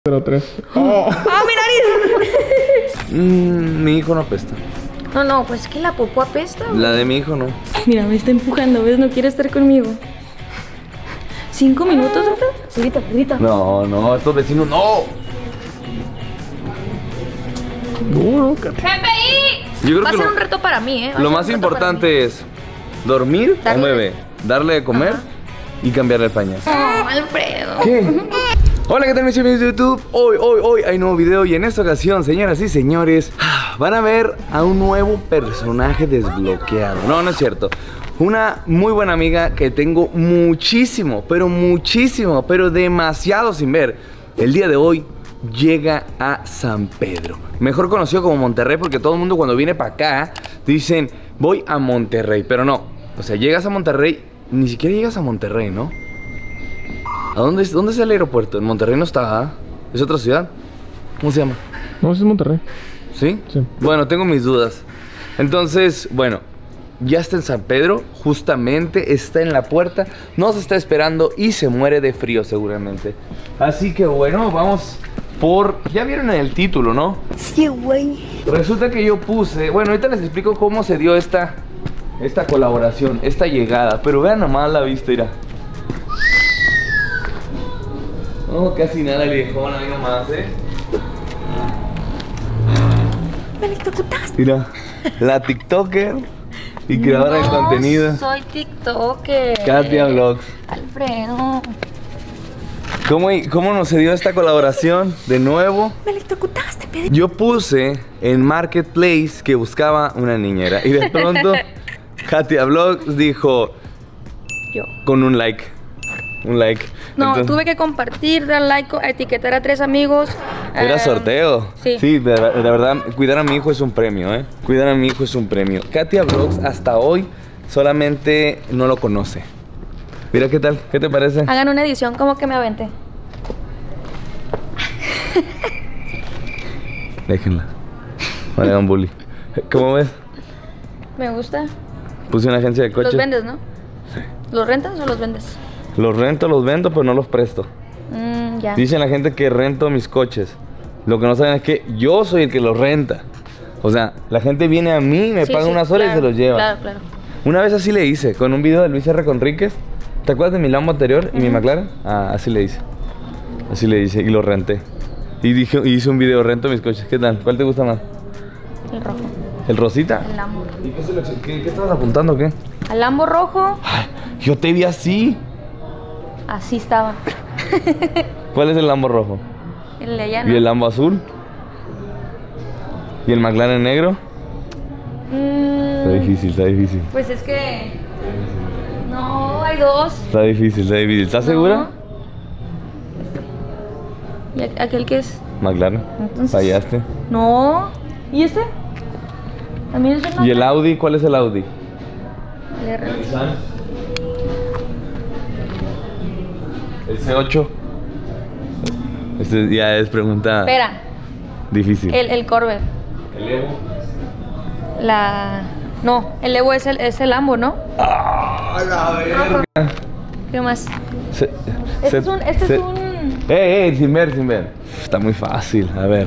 03. ¡Oh! ¡Ah, mi nariz! Mi hijo no apesta. No, pues es que la popó apesta. La de mi hijo no. Mira, me está empujando, ¿ves? No quiere estar conmigo. 5 minutos, Alfred. Grita. No, estos vecinos no. No, ¡GPI! Yo creo Va a que ser un reto para mí, ¿eh? lo más importante es dormir a un bebé, darle de comer y cambiarle el pañal. Oh, Alfredo. ¿Qué? Hola, ¿qué tal mis amigos de YouTube? Hoy hay nuevo video y en esta ocasión, señoras y señores, van a ver a un nuevo personaje desbloqueado. No es cierto. Una muy buena amiga que tengo muchísimo, pero demasiado sin ver. El día de hoy llega a San Pedro, mejor conocido como Monterrey, porque todo el mundo cuando viene para acá dicen voy a Monterrey, pero no. O sea, llegas a Monterrey, ni siquiera llegas a Monterrey, ¿no? ¿A dónde es el aeropuerto? En Monterrey no está, ¿eh? ¿Es otra ciudad? ¿Cómo se llama? No, es Monterrey. ¿Sí? Sí. Bueno, tengo mis dudas. Entonces, bueno, ya está en San Pedro, justamente está en la puerta, nos está esperando y se muere de frío seguramente. Así que bueno, vamos por... Ya vieron en el título, ¿no? Sí, güey. Resulta que yo puse... Bueno, ahorita les explico cómo se dio esta colaboración, esta llegada. Pero vean nomás la vista, mira. No, casi nada viejona, ahí nomás, Me electrocutaste. Mira, la TikToker y creadora de contenido. Soy TikToker. Katia Vlogs. Alfredo. ¿Cómo nos se dio esta colaboración? De nuevo, Me electrocutaste, pedí. yo puse en Marketplace que buscaba una niñera y de pronto Katia Vlogs dijo Yo. con un like. Un like. No, Entonces, tuve que compartir, dar like, etiquetar a 3 amigos. era sorteo. Sí. Sí, de verdad, cuidar a mi hijo es un premio, ¿eh? Cuidar a mi hijo es un premio. Katia Vlogs hasta hoy solamente no lo conoce. Mira qué tal, ¿qué te parece? Hagan una edición como que me aventé. Déjenla. No le hagan bully. ¿Cómo ves? Me gusta. Puse una agencia de coches. ¿Los vendes, no? Sí. ¿Los rentas o los vendes? Los rento, los vendo, pero no los presto. Ya. Dicen la gente que rento mis coches. Lo que no saben es que yo soy el que los renta. O sea, la gente viene a mí, me paga unas horas y se los lleva. Claro. Una vez así le hice, con un video de Luis R. Conríquez. ¿Te acuerdas de mi Lambo anterior y mi McLaren? Ah, así le hice. Así le hice y lo renté. Y hice un video, rento mis coches. ¿Qué tal? ¿Cuál te gusta más? El rojo. ¿El Rosita? El Lambo. ¿Y qué estabas apuntando o qué? ¿Al Lambo rojo? Ay, yo te vi así. Así estaba. ¿Cuál es el Lambo rojo? El de allá, ¿Y el Lambo azul? ¿Y el McLaren negro? Está difícil. Pues es que... No, hay 2. Está difícil. ¿Estás segura? ¿Y aquel que es? McLaren. Entonces... Fallaste. No. ¿Y este? También es el ¿Y el Audi? ¿Cuál es el Audi? El R. El C8. Este ya es pregunta Espera. difícil. El Corvette. ¿El Evo? No, el Evo es el Lambo, ¿no? ¡Ah, la verga! ¿Qué más? Este es un... Sin ver. Está muy fácil, a ver.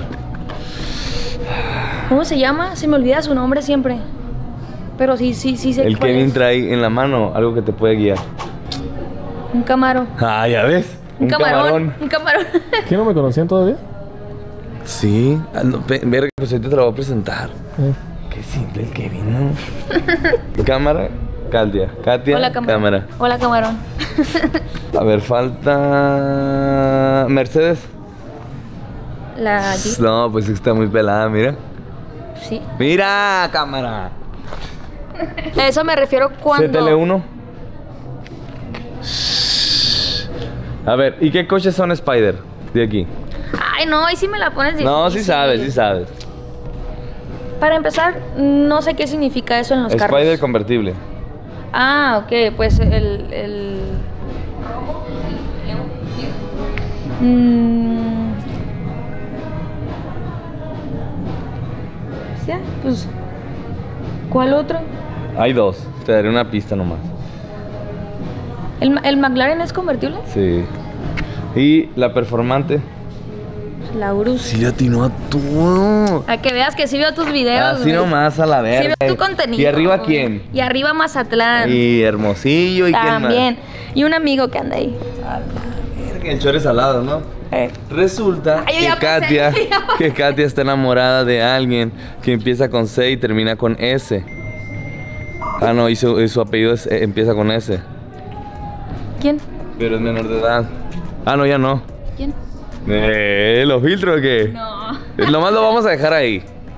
¿Cómo se llama? Se me olvida su nombre siempre. Pero sí sé El cuál Kevin es. trae en la mano algo que te puede guiar. Un Camaro. Ah, ya ves. Un camarón. ¿Quién no me conocían todavía? Sí. Verga, pues ahorita te lo voy a presentar. Qué simple el Kevin, ¿no? Cámara, Katia, Hola, cámara. Hola, camarón. A ver, falta... Mercedes. La Jeep. No, pues está muy pelada, mira. Sí. Mira, cámara. A eso me refiero cuando... CTL1. A ver, ¿y qué coches son Spider de aquí? Ay, no, ahí sí me la pones difícil. No, sí sabes. Para empezar, no sé qué significa eso en los carros. Spider convertible. Ah, ok, pues el... ¿Ya? Pues... ¿Cuál otro? Hay dos, te daré una pista nomás. ¿El McLaren es convertible? Sí. Y la performante. Laurus. Sí le atinó a todo. A que veas que sí veo tus videos. Así güey. nomás a la Sí verga. veo tu contenido. ¿Y arriba güey. quién? Y arriba Mazatlán. Y Hermosillo y También. Y un amigo que anda ahí. quién más. A la verga, el chore salado, ¿no? Resulta Ay, yo que ya pasé. Katia está enamorada de alguien que empieza con C y termina con S. Ah, no, y su apellido empieza con S. ¿Quién? Pero es menor de edad. Ah, no, ya no. ¿Quién? ¿Lo filtro o qué? No. Nomás lo vamos a dejar ahí.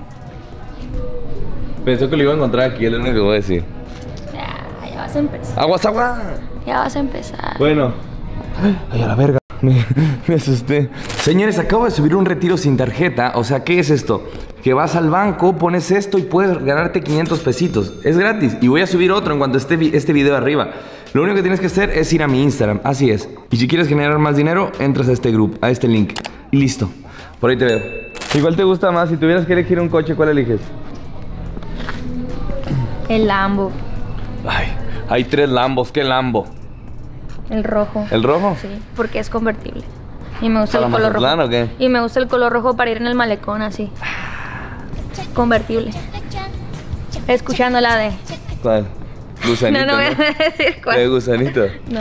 Pensó que lo iba a encontrar aquí, es lo único que voy a decir. Ya vas a empezar. ¡Aguas, agua! Ya vas a empezar. Bueno. Ay, a la verga. Me asusté. Señores, acabo de subir un retiro sin tarjeta. O sea, ¿qué es esto? Que vas al banco, pones esto y puedes ganarte 500 pesitos. Es gratis. Y voy a subir otro en cuanto esté este video arriba. Lo único que tienes que hacer es ir a mi Instagram. Así es. Y si quieres generar más dinero, entras a este grupo, a este link. Y listo. Por ahí te veo. ¿Y cuál te gusta más? Si tuvieras que elegir un coche, ¿cuál eliges? El Lambo. Ay, hay 3 Lambos. ¿Qué Lambo? El rojo. ¿El rojo? Sí, porque es convertible. Y me gusta ¿Para el color Mazatlán rojo. o qué? Y me gusta el color rojo para ir en el malecón así. Convertible. Escuchando la de. ¿Cuál? Gusanito, No voy a decir ¿De cuál. gusanito? No.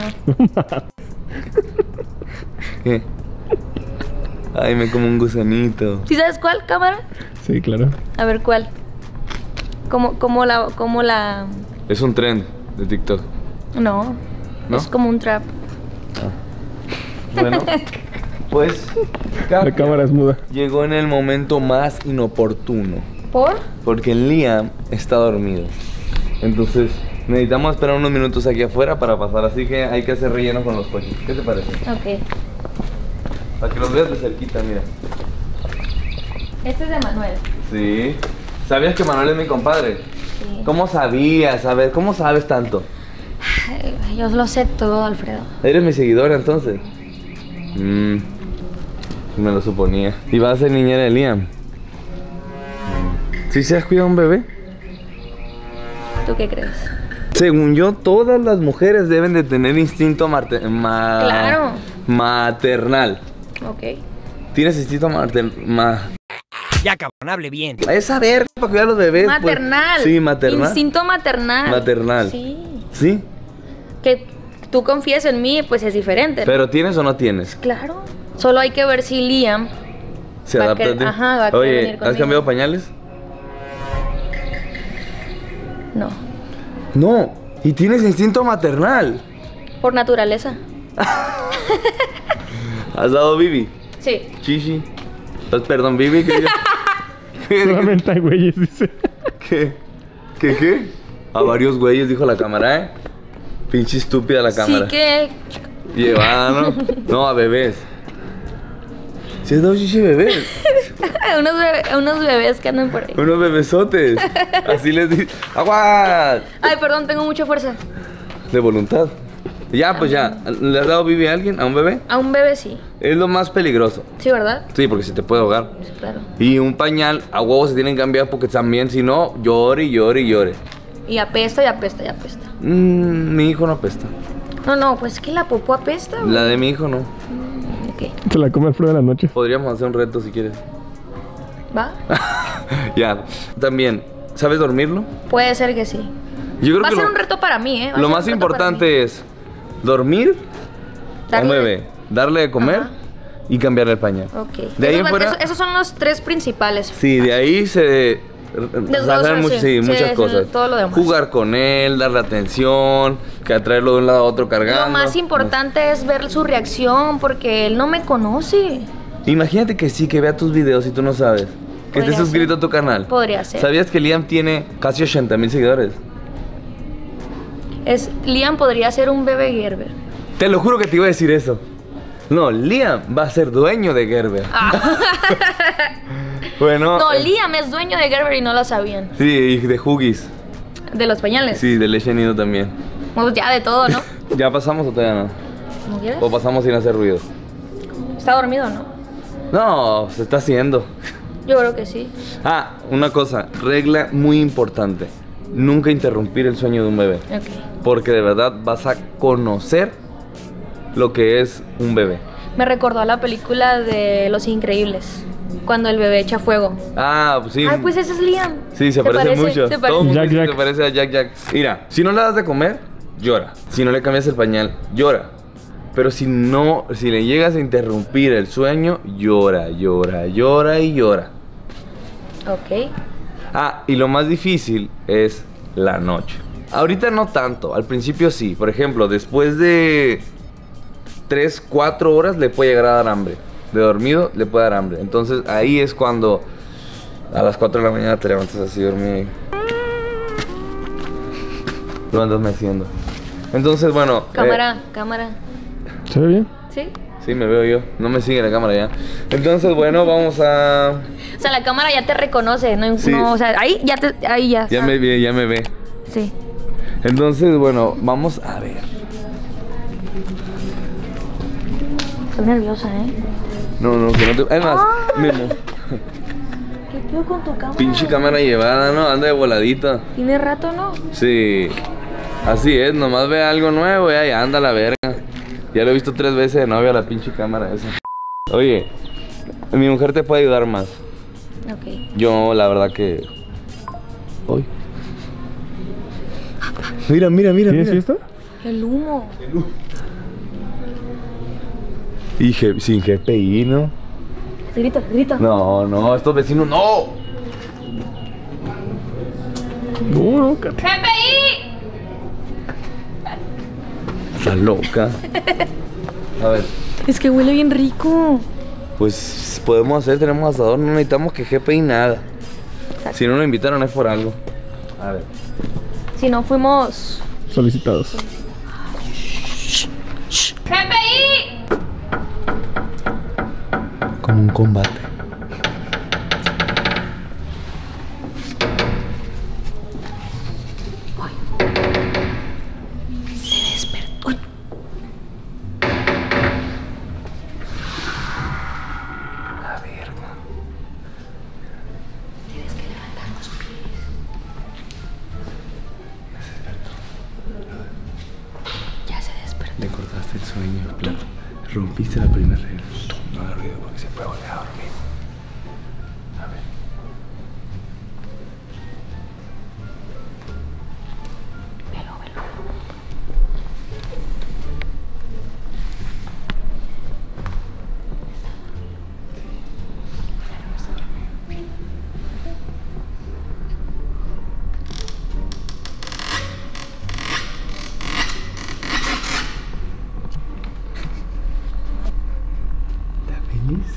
¿Qué? Ay, me como un gusanito. ¿Sí sabes cuál, cámara? Sí, claro. A ver cuál. ¿Cómo la. Es un trend de TikTok. No. ¿No? Es como un trap. Bueno, pues La cámara es muda. llegó en el momento más inoportuno. ¿Por? Porque Liam está dormido. Entonces necesitamos esperar unos minutos aquí afuera para pasar. Así que hay que hacer relleno con los coches. ¿Qué te parece? Ok. Para que los veas de cerquita, mira. Este es de Manuel. Sí. ¿Sabías que Manuel es mi compadre? Sí. ¿Cómo sabías? A ver, ¿cómo sabes tanto? Ay, yo lo sé todo, Alfredo. ¿Eres mi seguidora entonces? Me lo suponía. ¿Y vas a ser niñera de Liam? ¿Sí se has cuidado a un bebé? ¿Tú qué crees? Según yo, todas las mujeres deben de tener instinto Claro. maternal. Ok. ¿Tienes instinto maternal? Ya, cabrón, hable bien. Es saber para cuidar a los bebés. pues. Maternal. Sí, maternal. Instinto maternal. Maternal. Sí. ¿Sí? Que tú confíes en mí, pues es diferente. ¿no? ¿Pero tienes o no tienes? Claro. Solo hay que ver si Liam. ¿Se Va a adapta a querer- ti? ajá, va a querer Oye, venir ¿has conmigo. cambiado pañales? No. No. ¿Y tienes instinto maternal? Por naturaleza. ¿Has dado bibi? Sí. Chichi. Perdón, bibi. ¿Qué? Solamente hay güeyes, dice. ¿Qué? A varios güeyes, dijo la cámara, ¿eh? Pinche estúpida la cámara. Sí que. Llevada, ¿no? No, a bebés. ¿Sí has dado chichi a bebés? unos bebés que andan por ahí. Unos bebesotes. Así les dice. ¡Aguas! Ay, perdón, tengo mucha fuerza. De voluntad. Ya, pues ya. ¿Le has dado bibi a alguien? ¿A un bebé? A un bebé sí. Es lo más peligroso. Sí, ¿verdad? Sí, porque se te puede ahogar. Sí, claro. Y un pañal, a huevos se tienen que cambiar porque también, si no, llore y llore y llore. Y apesta y apesta y apesta. Mi hijo no apesta. No, pues que la popó apesta. güey. La de mi hijo no. Ok. Se la come Alfredo en las noches. Podríamos hacer un reto si quieres. ¿Va? Ya. También, ¿sabes dormirlo? Puede ser que sí. Yo creo Va a que ser un reto para mí, ¿eh? Va a lo ser más un reto para mí. importante es dormir a un Darle- bebé, darle de comer Ajá. y cambiarle el pañal. Ok. De ahí en fuera, esos son los 3 principales. sí, de ahí se hacen sí. Sí, muchas sí, cosas. todo lo demás. Jugar con él, darle atención, que atraerlo de un lado a otro cargando. Lo más importante es ver su reacción porque él no me conoce. Imagínate que sí, que vea tus videos y tú no sabes. Que estés Podría suscrito ser. a tu canal. Podría ser. ¿Sabías que Liam tiene casi 80,000 seguidores? Liam podría ser un bebé Gerber. Te lo juro que te iba a decir eso. No, Liam va a ser dueño de Gerber. Bueno. No, Liam es dueño de Gerber y no lo sabían. Sí, y de Huggies. De los pañales. Sí, de leche nido también. Pues ya de todo, ¿no? ¿Ya pasamos o todavía no? ¿Cómo quieres? ¿O pasamos sin hacer ruido? ¿Está dormido o no? No, se está haciendo. Yo creo que sí. Ah, una cosa, regla muy importante. Nunca interrumpir el sueño de un bebé. Ok. Porque de verdad vas a conocer lo que es un bebé. Me recordó a la película de Los Increíbles, cuando el bebé echa fuego. Ah, pues sí. Ay, pues ese es Liam. Sí, se parece mucho. Se Todo parece. el mundo Jack, dice que Jack. se parece a Jack Jack. Mira, si no le das de comer, llora. Si no le cambias el pañal, llora. Pero si le llegas a interrumpir el sueño, llora, llora, llora y llora. Ok. Ah, y lo más difícil es la noche. Ahorita no tanto, al principio sí. Por ejemplo, después de 3, 4 horas le puede llegar a dar hambre. De dormido le puede dar hambre. Entonces ahí es cuando a las 4 de la mañana te levantas así dormido. Lo andas meciendo. Entonces, bueno. Cámara. ¿Se ve bien? ¿Sí? Sí, me veo yo. No me sigue la cámara ya. Entonces, bueno, vamos a... O sea, la cámara ya te reconoce, ¿no? Sí. No, o sea, ahí ya. Ya me ve. Sí. Entonces, bueno, vamos a ver. Estoy nerviosa, ¿eh? No, que no te... Es más, Memo. ¿Qué pedo con tu cámara? Pinche cámara llevada, ¿no? Anda de voladita. Tiene rato, ¿no? Sí. Así es, nomás ve algo nuevo y ahí anda la verga. Ya lo he visto 3 veces de novia la pinche cámara esa. Oye, mi mujer te puede ayudar más. Ok. Yo, la verdad que... Uy. Mira. ¿Tienes fiesta? El humo. Y sin GPI, ¿no? Grita. No, estos vecinos no. No, Katy. ¡GPI! Está loca. A ver, Es que huele bien rico. pues podemos hacer, tenemos asador, no necesitamos que GPI nada. Exacto. Si no nos invitaron es por algo. A ver. Si no fuimos... Solicitados. ¡GPI! Como un combate. Se despertó. La verga. Tienes que levantar los pies. Ya se despertó. Le cortaste el sueño, claro. Rompiste la primera regla. No hagas ruido porque se puede volver a dormir. A ver. Velo. ¿Estás feliz?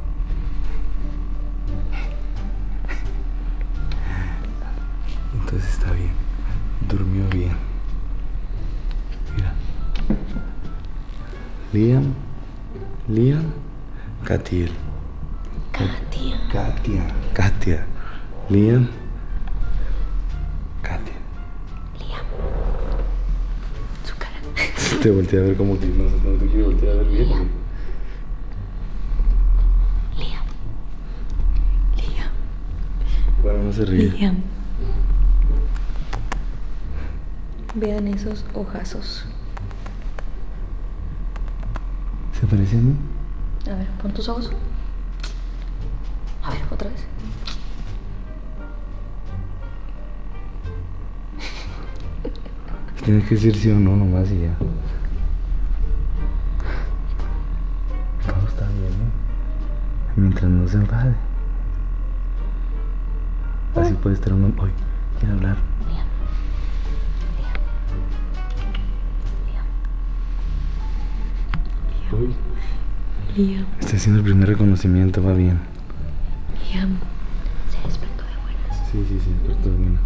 Entonces está bien. Durmió bien. Mira. Liam, Katiel. Katia. Liam, Katia. Su cara. Te volteé a ver como que no te quiero voltear a ver bien. Liam. Bueno, no se ríe. Liam. Vean esos ojazos. ¿Se parece a mí? A ver, pon tus ojos. A ver, otra vez. Tienes que decir sí o no nomás y ya. Todo está bien, ¿no? Mientras no se enfade. Así puede estar uno... Hoy, quiere hablar. Uy, Liam. está haciendo el primer reconocimiento, va bien. Liam. Se despertó de buenas. Sí, despertó de bien.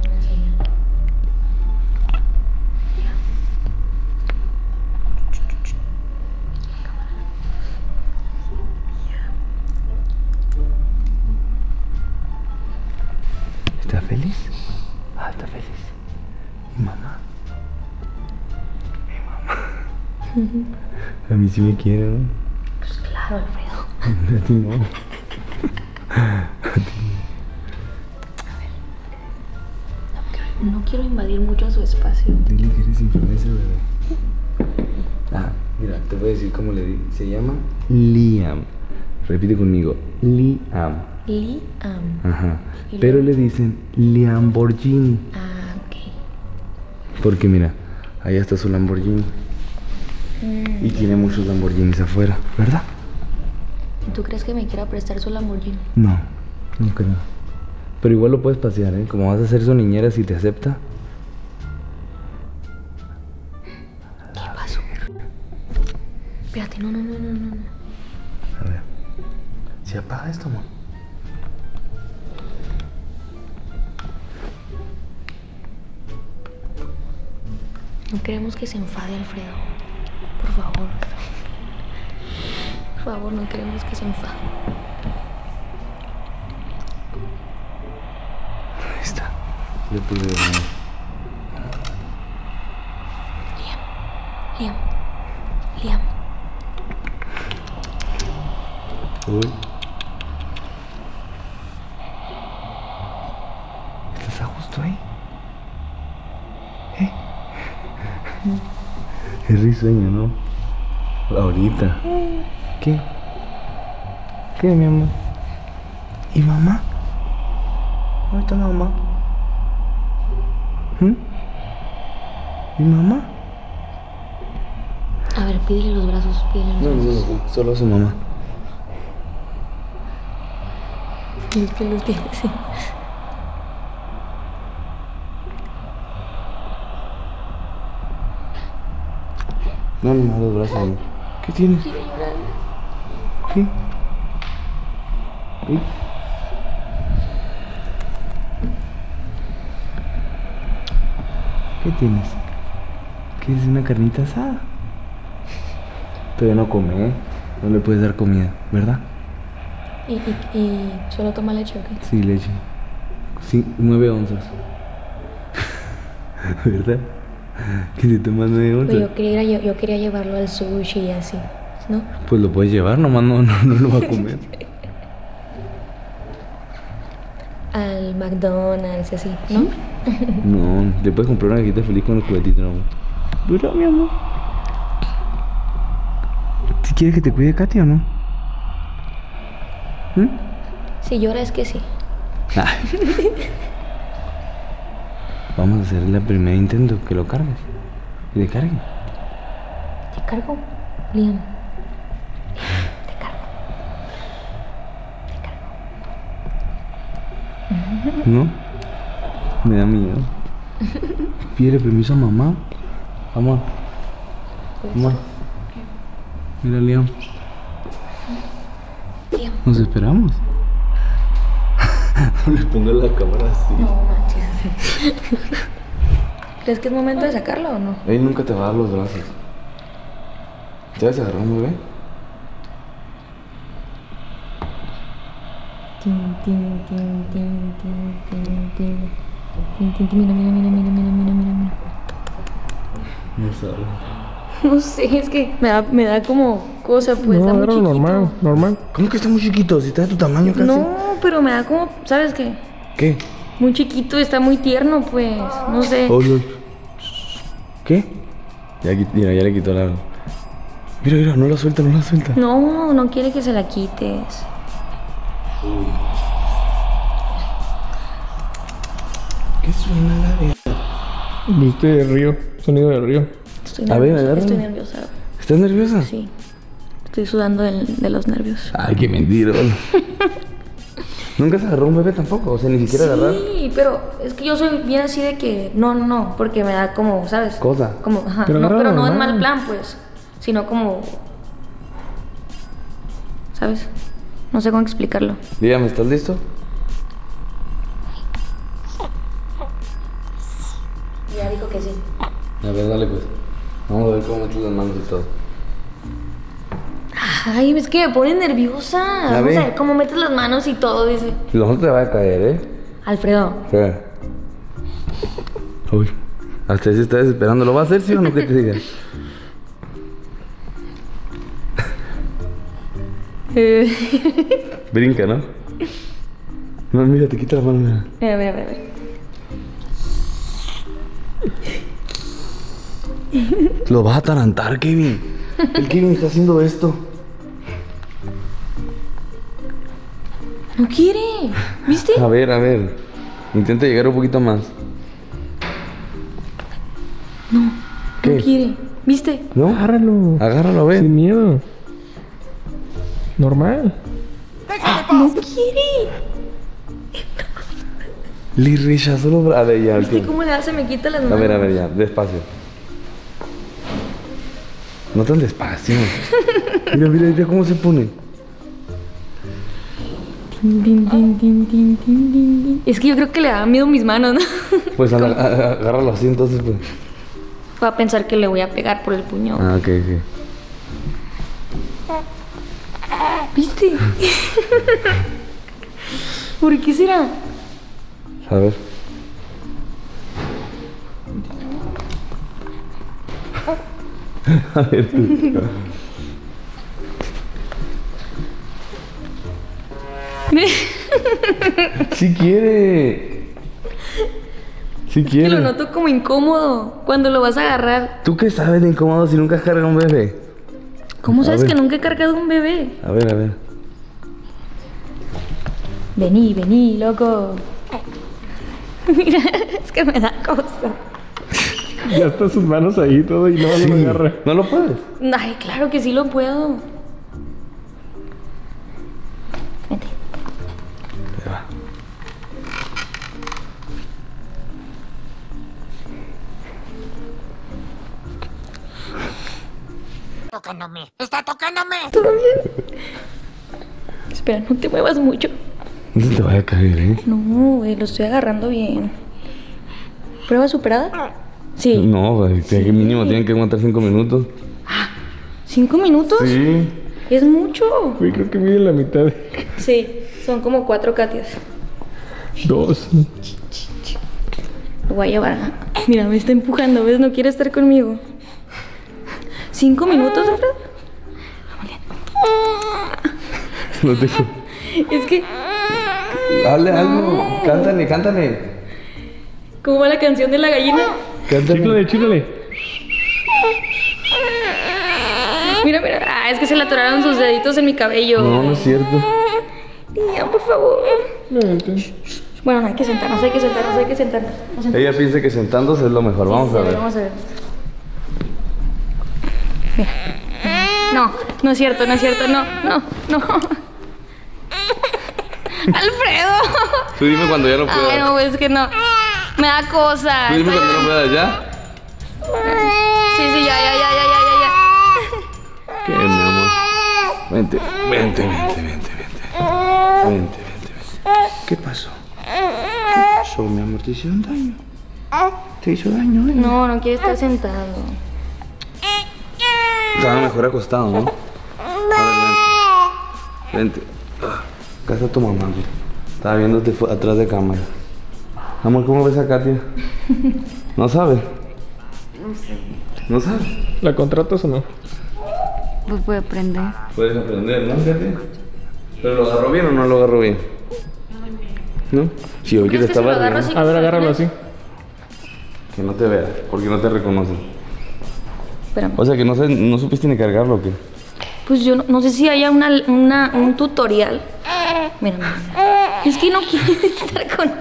¿Está feliz? Ah, está feliz. ¿Y mamá? A mí sí me quiere, ¿no? Pues claro, Alfredo. A ti no. No quiero invadir mucho su espacio. Dile que eres influencer, bebé. Ah, Mira, te voy a decir cómo le di. Se llama Liam. Repite conmigo. Liam. Liam. Ajá. ¿Y Pero luego? le dicen Lamborghini. Ah, ok. Porque mira, allá está su Lamborghini. Y tiene muchos Lamborghinis afuera, ¿verdad? ¿Tú crees que me quiera prestar su Lamborghini? No, no creo. Pero igual lo puedes pasear, ¿eh? Como vas a ser su niñera si te acepta. ¿Qué pasó? Espérate, no. A ver. ¿Se apaga esto, amor? No queremos que se enfade Alfredo. Por favor. Por favor, no queremos que se enfade. Ahí está. Le pude ver. Liam. Uy. ¿Estás a gusto ahí? ¿Eh? Es risueño, ¿no? Ahorita. ¿Qué? ¿Qué, mi amor? ¿Y mamá? ¿Dónde está mamá? ¿Y mamá? A ver, pídele los brazos, No, solo a su mamá. Los pelos tiene, sí. No, nomás los brazos. Amor. ¿Qué tienes? Quiere llorar. ¿Qué? ¿Y? ¿Qué tienes? ¿Quieres una carnita asada? Todavía no come, ¿eh? No le puedes dar comida, ¿verdad? ¿Y solo toma leche o qué? Sí, leche. Sí, 9 onzas. ¿Verdad? Que te tomas 9 Pues onzas. yo quería llevarlo al sushi y así, ¿no? Pues lo puedes llevar, nomás no lo va a comer. Al McDonald's y así, ¿no? No, le puedes comprar una cajita feliz con los juguetitos, no. ¿Verdad, mi amor? ¿Si quieres que te cuide Katy o no? Si llora es que sí. Vamos a hacer el primer intento, que lo cargues. Y le cargue. ¿Te cargo? Liam. Te cargo. ¿No? Me da miedo. Pide permiso a mamá. Mamá. Mamá. Mira, Liam. Liam. Nos esperamos. No le pongas la cámara así. No manches. ¿Crees que es momento de sacarlo o no? Él nunca te va a dar los brazos. ¿Te vas a agarrar un bebé? Tin, tin, tin, tin, tin, tin, tin. Tin, tin, tin. Mira. No sabe. No sé, es que me da como cosa, pues. Está No, muy era chiquito. normal. ¿Cómo que está muy chiquito? Si está de tu tamaño casi. No, pero me da como, ¿sabes qué? ¿Qué? Muy chiquito, está muy tierno, pues. No sé. Oye. ¿Qué? Mira, ya le quitó la... Mira, no la suelta. No quiere que se la quites. ¿Qué suena la de...? Viste el río, sonido del río. Estoy A ver, nerviosa. agárrame. Estoy nerviosa. ¿Estás nerviosa? Sí. Estoy sudando de los nervios. Ay, qué mentira. ¿Nunca se agarró un bebé tampoco? O sea, ni siquiera agarrar. Sí, pero es que yo soy bien así de que no, porque me da como, ¿sabes? Cosa. Como, ajá. Pero No, agarra pero no en normal. mal plan, pues. Sino como. ¿Sabes? No sé cómo explicarlo. Dígame, ¿estás listo? Ya dijo que sí. A ver, dale pues. Vamos a ver cómo metes las manos y todo. Ay, es que me pone nerviosa. Vamos ve. a ver cómo metes las manos y todo, dice. No te va a caer, ¿eh? Alfredo. ¿Qué? Uy, hasta ahí se está desesperando. ¿Lo va a hacer, sí o no? ¿Qué te diga? Brinca, ¿no? No, mira, te quita la mano, mira. A ver. Lo vas a atarantar, Kevin. El Kevin está haciendo esto. No quiere. ¿Viste? A ver. Intenta llegar un poquito más. No. ¿Qué? No quiere. ¿Viste? ¿No? Agárralo. Agárralo, a ver. Sin miedo. Normal. No quiere. Le rechazó los brazos. A ver, ya. ¿Viste cómo le hace? Me quita las A manos. ver, ya. Despacio. No tan despacio. Mira cómo se pone. Tin, tin, tin, tin, tin, tin, tin. Es que yo creo que le da miedo mis manos, ¿no? Pues agárralo así, entonces, pues. Va a pensar que le voy a pegar por el puño. Ah, ok. ¿Viste? ¿Por qué será? A ver. A ver tú. Sí quiere. Sí Que quiere. lo noto como incómodo cuando lo vas a agarrar. ¿Tú qué sabes de incómodo si nunca has cargado un bebé? ¿Cómo sabes ver. que nunca he cargado un bebé? A ver. Vení, loco. Mira, es que me da cosa. Ya está sus manos ahí todo y no lo agarra. ¿No lo puedes? Ay, claro que sí lo puedo. Vente. Ahí va. ¡Está tocándome! ¿Todo bien? Espera, no te muevas mucho. No se te vaya a caer, ¿eh? No, güey, lo estoy agarrando bien. ¿Prueba superada? Sí. No, güey, que mínimo tienen que aguantar 5 minutos. ¿5 minutos? Sí. Es mucho. Güey, creo que mide la mitad de... Sí, son como 4 catias. 2. Lo voy a llevar. Mira, me está empujando, ¿ves? No quiere estar conmigo. 5 minutos, Alfredo. No te... Es que, Hazle algo. Cántale. ¿cómo va la canción de la gallina? Cántale. Chícale. Mira. Ah, es que se le atoraron sus deditos en mi cabello. No es cierto. Niña, por favor. Vente. Bueno, no hay que sentarnos. Vamos a sentarnos. Ella piensa que sentándose es lo mejor. Vamos a ver. Vamos a ver. Mira. No es cierto. No. Alfredo. Tú dime cuando ya no puedas. Ay, no, es que no. Me da cosa. Tú dime cuando no puedas, ¿ya? Sí, ya. ¿Qué, mi amor? Vente. ¿Qué pasó? Mi amor? ¿Te hicieron daño? ¿Te hizo daño, No quiere estar sentado. Estaba mejor acostado, ¿no? A ver, vente. Acá está tu mamá, güey. Estaba viéndote atrás de cámara. Amor, ¿cómo ves a Katia? ¿No sabe? No sé. ¿No sabe? ¿La contratas o no? Pues puede aprender. Puedes aprender, ¿no? Katia? ¿Pero lo agarró bien o no lo agarró bien? ¿No? Sí, hoy que te ¿Crees que si lo estaba agarro riendo. así? A ver, agárralo así. Que no te vea, porque no te reconoce. Espérame. O sea, que no supiste ni cargarlo, ¿o qué? Pues yo no sé si haya un tutorial. Mira. Es que no quiere estar conmigo.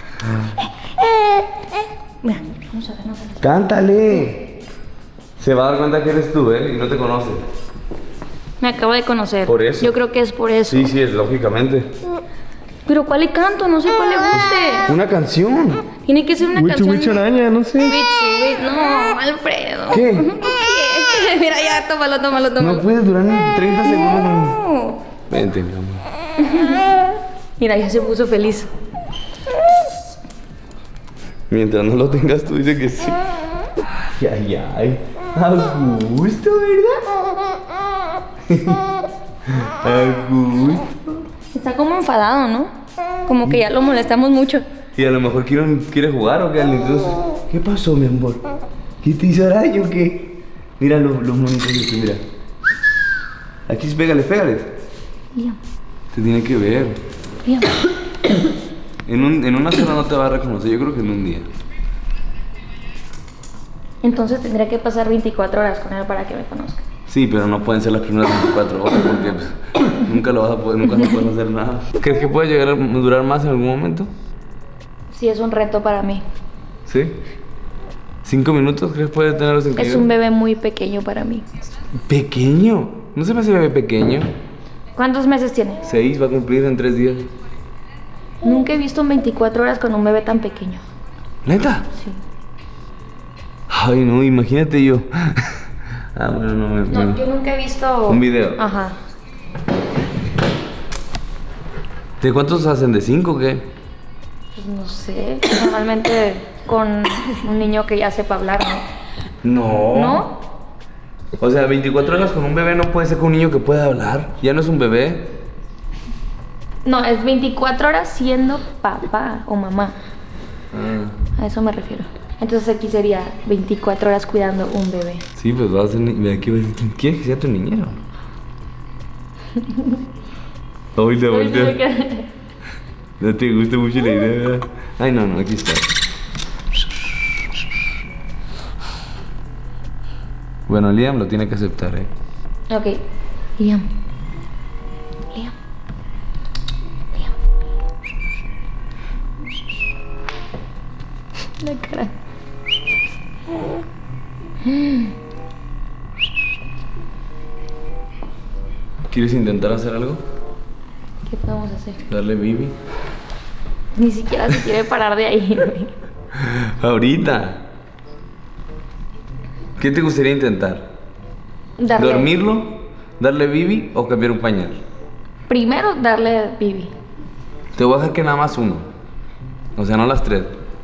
Mira, vamos a ver. ¡Cántale! Se va a dar cuenta que eres tú, ¿eh? Y no te conoce. Me acabo de conocer. Por eso. Yo creo que es por eso. Sí, es lógicamente. Pero ¿cuál le canto? No sé cuál le guste. Una canción. Tiene que ser una Wichu canción. araña, no sé. Witchy, no, Alfredo. ¿Qué? No quiere. Mira, ya, tómalo. No puedes durar ni 30 segundos. No. Vente, mi amor. Mira, ya se puso feliz. Mientras no lo tengas, tú dices que sí. Ay. A gusto, ¿verdad? A gusto. Está como enfadado, ¿no? Como que ya lo molestamos mucho. Y a lo mejor quiere jugar o qué. Entonces, ¿qué pasó, mi amor? ¿Qué te hizo daño o qué? Mira los monitos de aquí, mira. Aquí, pégale. Bien. Te tiene que ver. Bien. En una sola no te va a reconocer, yo creo que en un día. Entonces tendría que pasar 24 horas con él para que me conozca. Sí, pero no pueden ser las primeras 24 horas porque pues, nunca lo vas a poder, nunca no puedes hacer nada. ¿Crees que puede llegar a durar más en algún momento? Sí, es un reto para mí. ¿Sí? ¿5 minutos crees que puede tenerlos en Es un bebé muy pequeño para mí. ¿Pequeño? ¿No se me hace bebé pequeño? ¿Cuántos meses tiene? 6 va a cumplir en 3 días. Nunca he visto un 24 horas con un bebé tan pequeño. ¿Neta? Sí. Ay, no, imagínate yo. Bueno, No, yo nunca he visto... Un video. Ajá. ¿De cuántos hacen? ¿De 5 o qué? Pues no sé. Normalmente con un niño que ya sepa hablar, ¿no? No. ¿No? O sea, 24 horas con un bebé no puede ser con un niño que pueda hablar. Ya no es un bebé. No, es 24 horas siendo papá o mamá. Ah. A eso me refiero. Entonces aquí sería 24 horas cuidando un bebé. Sí, pues vas a ser... Aquí vas a decir, ¿quieres que sea tu niñero? Ay, la voltea. No te gusta mucho la idea, ¿verdad? Ay, no, aquí está. Bueno, Liam lo tiene que aceptar, Ok. Liam. Liam. Liam. La cara. ¿Quieres intentar hacer algo? ¿Qué podemos hacer? Darle bibi. Ni siquiera se quiere parar de ahí. Ahorita. ¿Qué te gustaría intentar? Darle. ¿Dormirlo? ¿Darle bibi o cambiar un pañal? Primero darle bibi. Te voy a dejar que nada más uno. O sea, no las 3.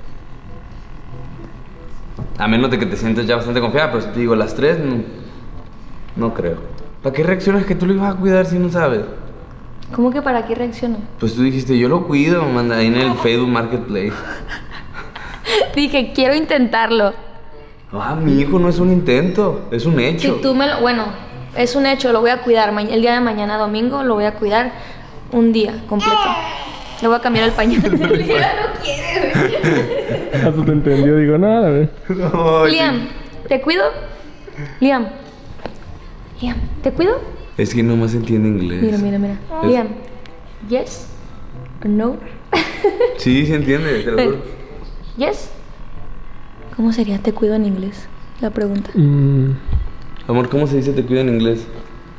A menos de que te sientes ya bastante confiada, pero si te digo las 3, no creo. ¿Para qué reaccionas que tú lo ibas a cuidar si no sabes? ¿Cómo que para qué reacciono? Pues tú dijiste, yo lo cuido, manda ahí en el Facebook Marketplace. Dije, quiero intentarlo. Mi hijo no es un intento, es un hecho. Si tú me lo... Bueno, es un hecho, lo voy a cuidar. El día de mañana, domingo, lo voy a cuidar un día completo. Le voy a cambiar el pañal. Liam no quiere, güey. Hasta te entendió, digo, nada, güey. Liam, ¿te cuido? Liam. Liam, ¿te cuido? Es que no más entiende inglés. Mira. Liam, yes or no? Sí, se entiende, te lo juro. Yes. ¿Cómo sería te cuido en inglés? La pregunta. Amor, ¿cómo se dice te cuido en inglés?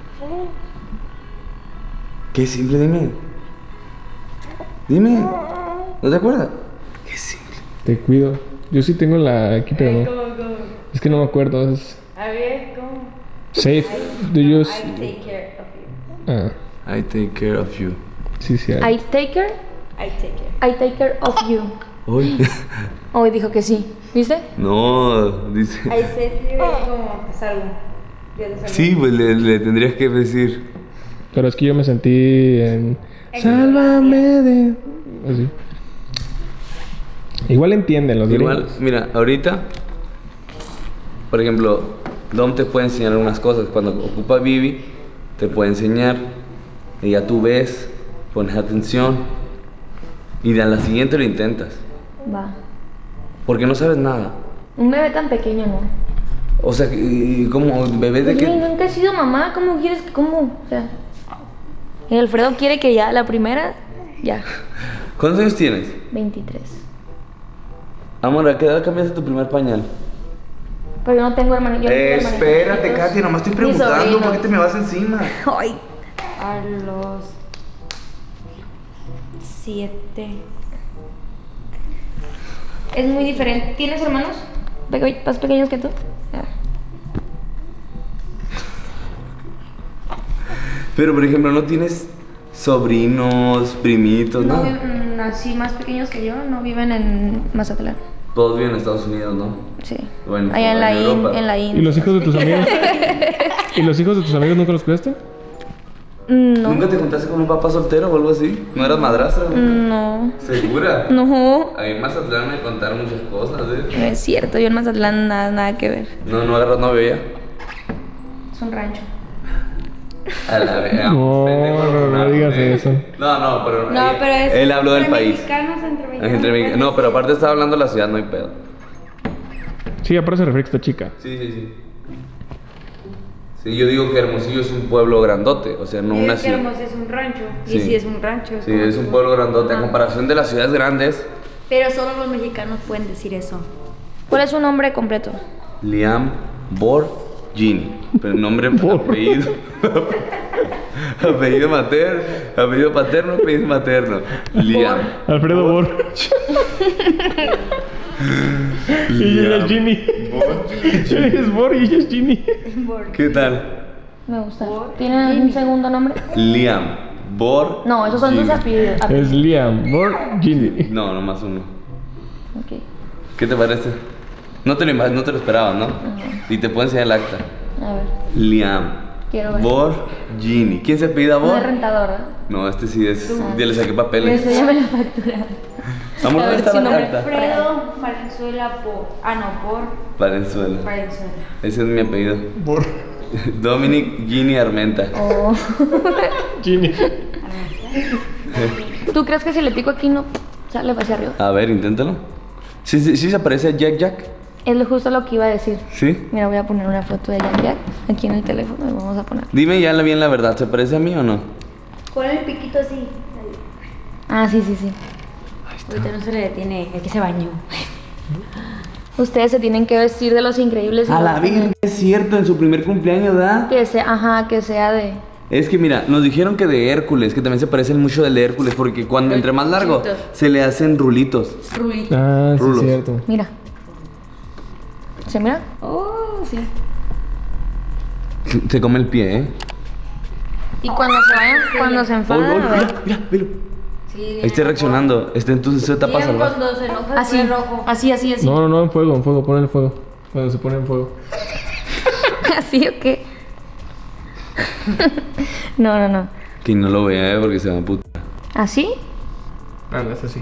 Qué simple, dime. Dime. ¿No te acuerdas? Qué simple. Te cuido. Yo sí tengo la aquí, pero no. Es que no me acuerdo. Es... A ver, ¿cómo? Safe. Do you... take care of you. Ah, I take care of you. sí. I take care. I take care of you. Hoy. Hoy dijo que sí. ¿Viste? No, dice. I said you es como te salvo. Yo te salvo. Sí, pues le tendrías que decir. Pero es que yo me sentí en... Sálvame de... Así. Igual entienden los Igual, gringos. mira, ahorita, por ejemplo, Dom te puede enseñar unas cosas. Cuando ocupa Bibi, te puede enseñar. Y ya tú ves, pones atención. Y a la siguiente lo intentas. Va. Porque no sabes nada. Un bebé tan pequeño, ¿no? O sea, ¿cómo? ¿Bebé de Oye, qué? nunca he sido mamá. ¿Cómo quieres que... ¿Cómo? O sea... Y Alfredo quiere que ya la primera... Ya. ¿Cuántos años tienes? 23. Amor, ¿a qué edad cambiaste tu primer pañal? Pero yo no tengo hermano. Yo no tengo Espérate, hermanitos. Katy, nomás estoy Mis preguntando. sobrinos. ¿Por qué te me vas encima? Ay. A los 7. Es muy diferente. ¿Tienes hermanos? ¿Más pequeños que tú? Ah. Pero, por ejemplo, ¿no tienes sobrinos, primitos, No no? viven así más pequeños que yo, no viven en Mazatlán. Todos viven en Estados Unidos, ¿no? Sí. Bueno, Allá en la Europa. en la ¿Y los hijos de tus amigos? ¿Y los hijos de tus amigos nunca los cuidaste? No. ¿Nunca te juntaste con un papá soltero o algo así? ¿No eras madrastra? No. ¿Segura? No. A mí en Mazatlán me contaron muchas cosas, No es cierto, yo en Mazatlán nada que ver. No agarras novio ya. Es un rancho. A la vez. No, no digas eso. No, pero. No, pero es. Él habló del entre país. mexicanos, entre mexicanos. Entre mexicanos. No, pero aparte estaba hablando de la ciudad, no hay pedo. Sí, aparte se refiere a esta chica. Sí. Sí, yo digo que Hermosillo es un pueblo grandote, o sea, no una que ciudad. Hermosillo es un rancho. Sí. Y sí es un rancho. Sí, es un pueblo grandote. A comparación de las ciudades grandes, Pero solo los mexicanos pueden decir eso. ¿Cuál es su nombre completo? Liam Borghini. Pero nombre, apellido. Apellido materno, apellido paterno, apellido materno. Liam. Alfredo Bor. Y ella es Ginny. Él es Bor y ella es Ginny. ¿Qué tal? Me gusta. ¿Tiene un segundo nombre? Liam Borghini. No, esos son tus apellidos. Es Liam Bor Ginny. No, nomás uno. Ok. ¿Qué te parece? No te lo esperabas, ¿no? Y te puedo enseñar el acta. A ver. Liam Quiero ver. Borghini. ¿Quién se apellida No Bor? es rentador, ¿verdad? No, este sí es. Ya le saqué papeles. Enséñame la factura. Amor, A ¿dónde ver está si la no me carta? Alfredo Valenzuela por. Ah, no, por Valenzuela. Valenzuela. Ese es mi apellido. Bor. Dominic Ginny Armenta. Oh. Ginny. ¿Tú crees que si le pico aquí no sale hacia arriba? A ver, inténtalo. Sí se parece a Jack Jack. Es justo lo que iba a decir. ¿Sí? Mira, voy a poner una foto de Jack Jack aquí en el teléfono y vamos a poner. Dime ya bien la verdad, ¿se parece a mí o no? Con el piquito así. Ah, sí. Ahorita no se le detiene, es que se bañó. Ustedes se tienen que vestir de los increíbles. y A la los- virgen, es cierto, en su primer cumpleaños, ¿verdad? Que sea, que sea de. Es que mira, nos dijeron que de Hércules, que también se parecen mucho del de Hércules, porque cuando entre más largo, Chiquitos. se le hacen rulitos. Rulito. Ah, sí, Rulos. es cierto. Mira. ¿Se mira? Oh, sí. Se come el pie, ¿eh? Y cuando se vayan, cuando se enfadan, a ver. Mira, velo. Sí, Ahí está reaccionando, está en su etapa salvaje. cuando se enoja se Así, pone rojo. así. No, en fuego, ponle el fuego. Cuando se pone en fuego. ¿Así o qué? No. Que no lo vea, porque se va a puta. ¿Así? Ah, no, es así.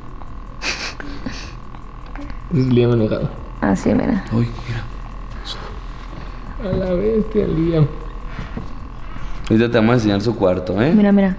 Es Liam enojado. Así, mira. Uy, mira. A la bestia, Liam. Ahorita te vamos a enseñar su cuarto, ¿eh? Mira.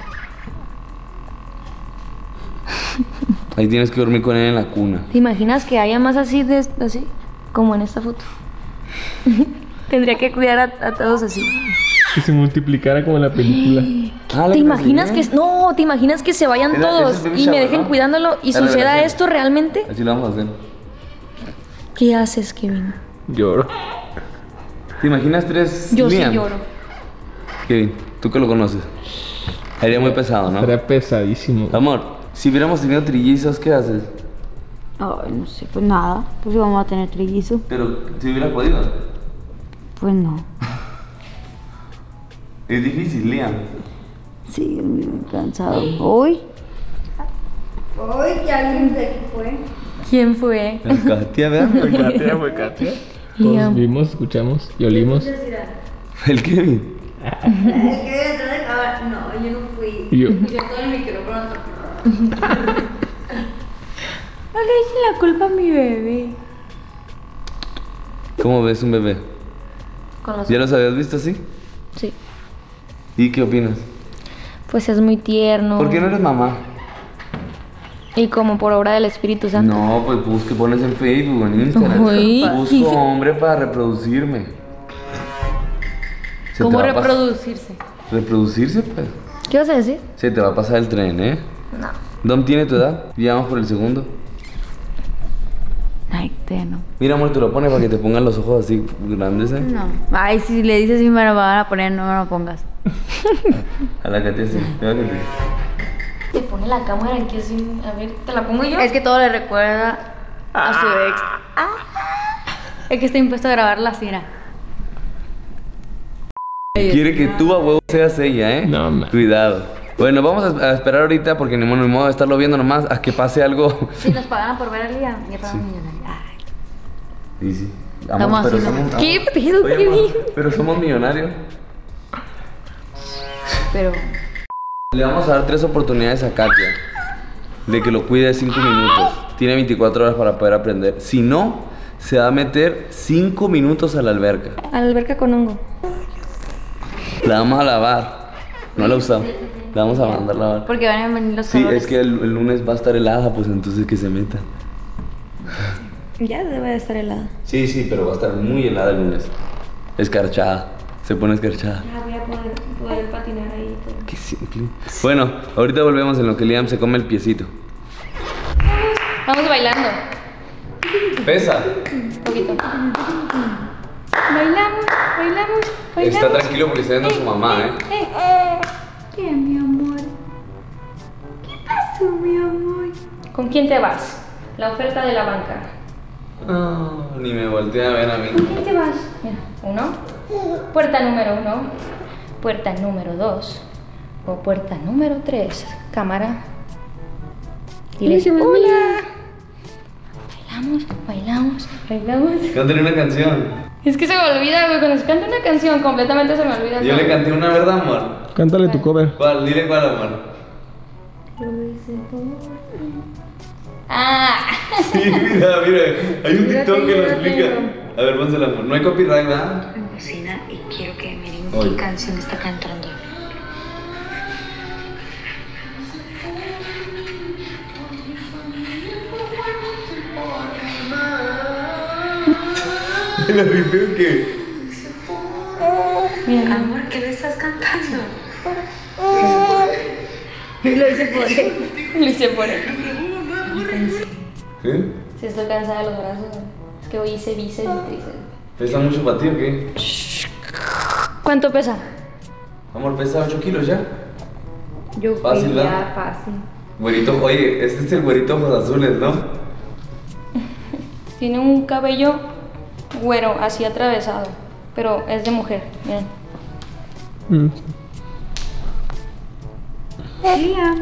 Ahí tienes que dormir con él en la cuna. ¿Te imaginas que haya más así, así? Como en esta foto. Tendría que cuidar a todos así. Que se multiplicara como en la película. Ah, la ¿Te imaginas enseñé. que no? ¿Te imaginas que se vayan Ese es todos Baby y me Shower, dejen ¿no? cuidándolo y La suceda revelación. esto realmente? Así lo vamos a hacer. ¿Qué haces, Kevin? Lloro. ¿Te imaginas tres Yo Liam? sí lloro. Kevin, tú que lo conoces. Sería muy pesado, ¿no? Estaría pesadísimo. Amor, si hubiéramos tenido trillizos, ¿qué haces? Ay, no sé, pues nada. Pues vamos a tener trillizo. Pero si hubieras podido. Pues no. Es difícil, Liam. Sí, muy cansado. Hoy. Hoy que alguien de aquí fue. ¿Quién fue? Katia, ¿verdad? Katia, fue Katia. Liam. Todos vimos, escuchamos y olimos. El Kevin. El que detrás de cámara. No, yo no fui. Y yo. Yo todo el micrófono. No le eche la culpa a mi bebé. ¿Cómo ves un bebé? Con los... ¿Ya los habías visto así? Sí. ¿Y qué opinas? Pues es muy tierno. ¿Por qué no eres mamá? Y como por obra del Espíritu Santo. No, pues busque, pones en Facebook, en Instagram. Uy. Busco hombre para reproducirme. Se te ¿Cómo va a pas- reproducirse? Reproducirse, pues. ¿Qué vas a decir? Se te va a pasar el tren, ¿eh? No. Dom tiene tu edad. Ya vamos por el segundo. Ay, no. Mira, amor, te lo pones para que te pongan los ojos así grandes, ¿eh? No. Ay, si le dices si me lo van a poner, no me lo pongas. A la Katia sí. Mira que Te pone la cámara aquí así. A ver, ¿te la pongo yo? Es que todo le recuerda a su ex. Es que está impuesto a grabar la cera. quiere que tú a huevo seas ella, ¿eh? No, man. Cuidado. Bueno, vamos a esperar ahorita porque ni modo de estarlo viendo nomás a que pase algo. Si nos pagaran por ver al día, ya estamos millonarios. Ay, Y sí. Estamos pero haciendo- somos- ¿Qué pedo, Oye, Kevin? amor, pero somos millonarios. pero Le vamos a dar 3 oportunidades a Katia de que lo cuide 5 minutos. Tiene 24 horas para poder aprender. Si no, se va a meter 5 minutos a la alberca. A la alberca con hongo. La vamos a lavar. No la usamos. La vamos a mandar a lavar. porque van a venir los Sí, calores. es que el lunes va a estar helada, pues entonces que se meta. Ya debe de estar helada. Sí, pero va a estar muy helada el lunes. Escarchada. Se pone escarchada. Ah, voy a poder patinar ahí. Pero... Qué simple. Bueno, ahorita volvemos en lo que Liam se come el piecito. Vamos bailando. Pesa. Un poquito. Bailamos. Está tranquilo porque está viendo a su mamá, ¿Qué, mi amor? ¿Qué pasó, mi amor? ¿Con quién te vas? La oferta de la banca. No, ni me voltea a ver a mí. ¿Con quién te vas? Mira, 1. Puerta número 1. Puerta número 2. O puerta número 3. Cámara. Diles hola. Bailamos. Cántale una canción. Es que se me olvida, güey. Cuando se canta una canción, completamente se me olvida. Yo le canté una, ¿verdad, amor? Cántale tu cover. ¿Cuál? Dile cuál, amor. Ah. Sí, mira. Hay un TikTok que lo explica. A ver, pónsela, amor. No hay copyright, ¿verdad? En cocina y quiero que miren Oye. qué canción está cantando. ¿La rifé qué? Mira, Amor, ¿qué le estás cantando? lo hice por él. ¿Qué? Si estoy cansada de los brazos. Es que hoy hice bíceps y tríceps. ¿Pesa mucho para ti o qué? ¿Cuánto pesa? Amor, pesa 8 kilos ya. Yo Fácil, ya, ¿verdad? fácil. Güerito, oye, este es el güerito ojos azules, ¿no? Tiene un cabello güero, así atravesado. Pero es de mujer, miren. Liam.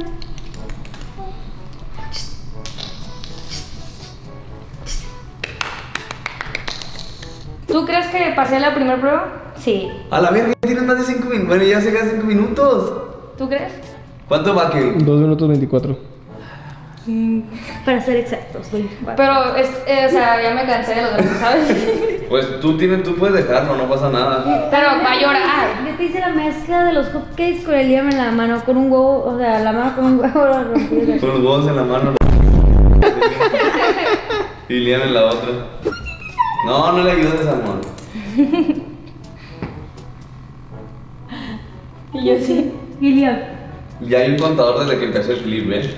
¿Tú crees que pasé la primera prueba? Sí. A la verga, tienes más de 5 minutos. Bueno, ya se quedan 5 minutos. ¿Tú crees? ¿Cuánto va, Kevin? 2 minutos 24. Para ser exactos, 24. Pero, o sea, ya me cansé de los brazos, ¿sabes? Pues tú puedes dejarlo, no pasa nada. Pero va a llorar. Yo te hice la mezcla de los cupcakes con el Liam en la mano, con un huevo, o sea, la mano con un huevo lo rompí. Con los huevos en la mano. Y Liam en la otra. No, no le ayudes, amor. Y yo sí. Y Liam. Ya hay un contador desde que empezó el clip, ¿ves?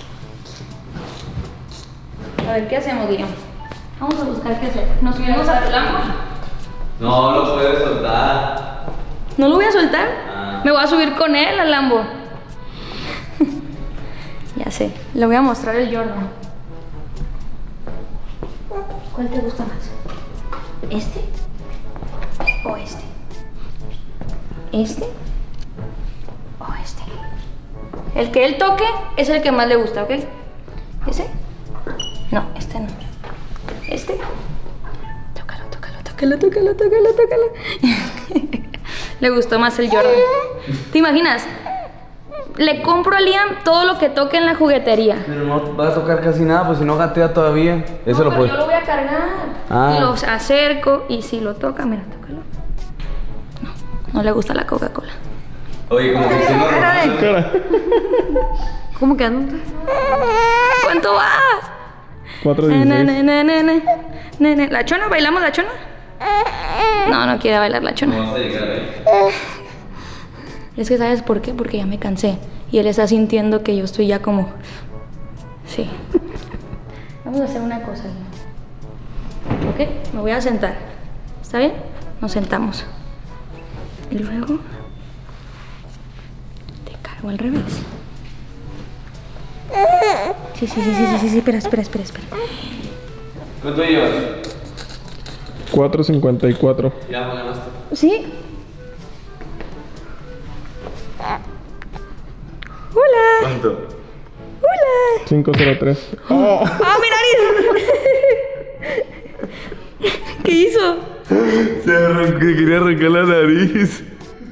A ver, ¿qué hacemos, Liam? Vamos a buscar qué hacer. ¿Nos subimos a tu lampo? No lo puedes soltar. ¿No lo voy a soltar? Ah. Me voy a subir con él al Lambo. Ya sé. Le voy a mostrar el Jordan. ¿Cuál te gusta más? ¿Este? ¿O este? ¿Este? ¿O este? El que él toque es el que más le gusta, ¿ok? ¿Ese? No, este no. ¿Este? Tócalo. Le gustó más el Jordan. ¿Te imaginas? Le compro a Liam todo lo que toque en la juguetería. Pero no va a tocar casi nada, pues si no gatea todavía. Eso No, lo pero puedes. yo lo voy a cargar. Ah. Y los acerco y si lo toca, mira, tócalo. No le gusta la Coca-Cola. Oye, como que si no. Cara. ¿Cómo que ando? ¿Cuánto va? 4:16. ¿La chona? ¿Bailamos la chona? No quiere bailar la chona. No vas a llegar ahí. Es que ¿sabes por qué? Porque ya me cansé. Y él está sintiendo que yo estoy ya como... Sí. Vamos a hacer una cosa. ¿Ok? Me voy a sentar. ¿Está bien? Nos sentamos. Y luego... te cargo al revés. Sí. Espera. ¿Cuánto llevas? 4:54. Ya me ganaste. ¿Sí? Hola. ¿Cuánto? Hola. 5:03. ¡Oh! ¡Ah, mi nariz! ¿Qué hizo? Quería arrancar la nariz.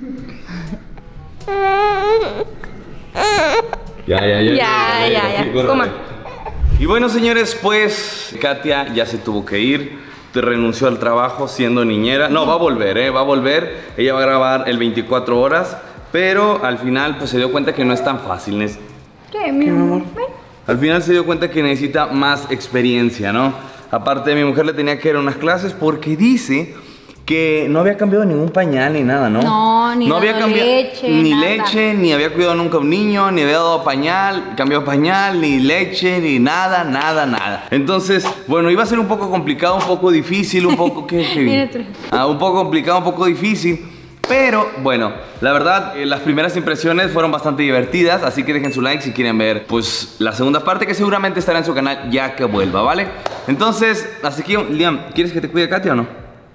Ya. Córrele. Coma. Y bueno, señores, pues Katia ya se tuvo que ir. Renunció al trabajo siendo niñera. No, va a volver, va a volver. Ella va a grabar el 24 horas. Pero al final, pues se dio cuenta que no es tan fácil. ¿Qué, mi amor? Al final se dio cuenta que necesita más experiencia, ¿no? Aparte, mi mujer le tenía que dar unas clases porque dice que no había cambiado ningún pañal ni nada, ¿no? No, ni había dado cambiado leche, ni nada. leche, ni había cuidado nunca a un niño, ni había dado pañal, cambiado pañal, ni leche, ni nada, nada, nada. Entonces, bueno, iba a ser un poco complicado, un poco difícil, un poco Mira tú. un poco complicado, un poco difícil. Pero bueno, la verdad, las primeras impresiones fueron bastante divertidas. Así que dejen su like si quieren ver pues la segunda parte, que seguramente estará en su canal ya que vuelva, ¿vale? Entonces, así que Liam, ¿quieres que te cuide Katia o no?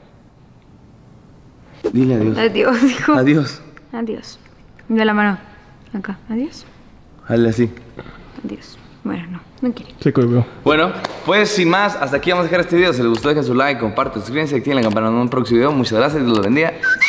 Dile adiós. Adiós, hijo. Adiós. Adiós. De la mano. Acá. Adiós. Hazle así. Adiós. Bueno, no quiere. Se colgó. Bueno, pues sin más, hasta aquí vamos a dejar este video. Si les gustó, dejen su like, compartan, suscríbanse, activen la campana en un próximo video. Muchas gracias, Dios los bendiga.